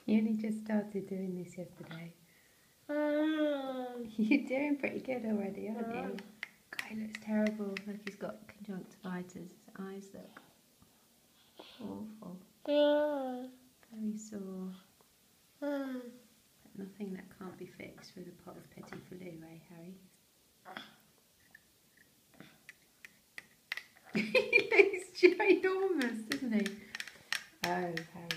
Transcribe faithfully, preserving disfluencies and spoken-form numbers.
You only just started doing this yesterday. You're doing pretty good already, aren't you? God, he looks terrible. Like he's got conjunctivitis. His eyes look awful. Very sore. But nothing that can't be fixed with a pot of petit flu, eh, Harry? He looks ginormous, doesn't he? Oh, Harry.